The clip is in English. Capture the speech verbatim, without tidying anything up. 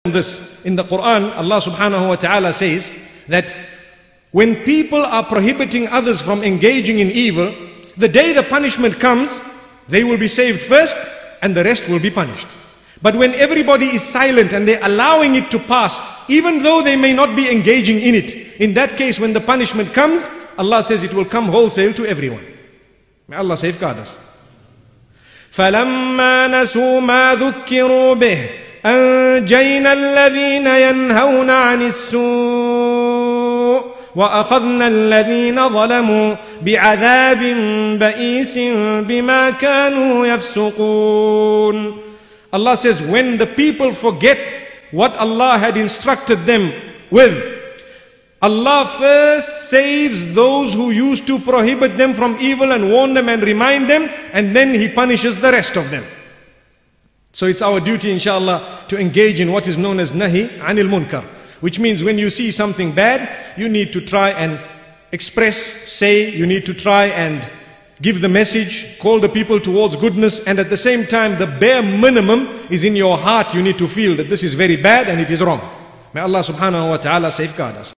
This in the Quran, Allah subhanahu wa ta'ala says that when people are prohibiting others from engaging in evil, the day the punishment comes, they will be saved first and the rest will be punished. But when everybody is silent and they're allowing it to pass, even though they may not be engaging in it, in that case when the punishment comes, Allah says it will come wholesale to everyone. May Allah safeguard us. فَلَمَّا نَسُوا مَا ذُكِّرُوا بِهِ أَنْجَيْنَا الَّذِينَ يَنْهَوْنَ عَنِ السُّوءِ وَأَخَذْنَا الَّذِينَ ظَلَمُوا بِعَذَابٍ بَئِيسٍ بِمَا كَانُوا يَفْسُقُونَ. Allah says, when the people forget what Allah had instructed them with, Allah first saves those who used to prohibit them from evil and warn them and remind them, and then He punishes the rest of them. So it's our duty, inshallah, to engage in what is known as nahi anil munkar, which means when you see something bad, you need to try and express, say, you need to try and give the message, call the people towards goodness, and at the same time, the bare minimum is in your heart. You need to feel that this is very bad and it is wrong. May Allah subhanahu wa ta'ala safeguard us.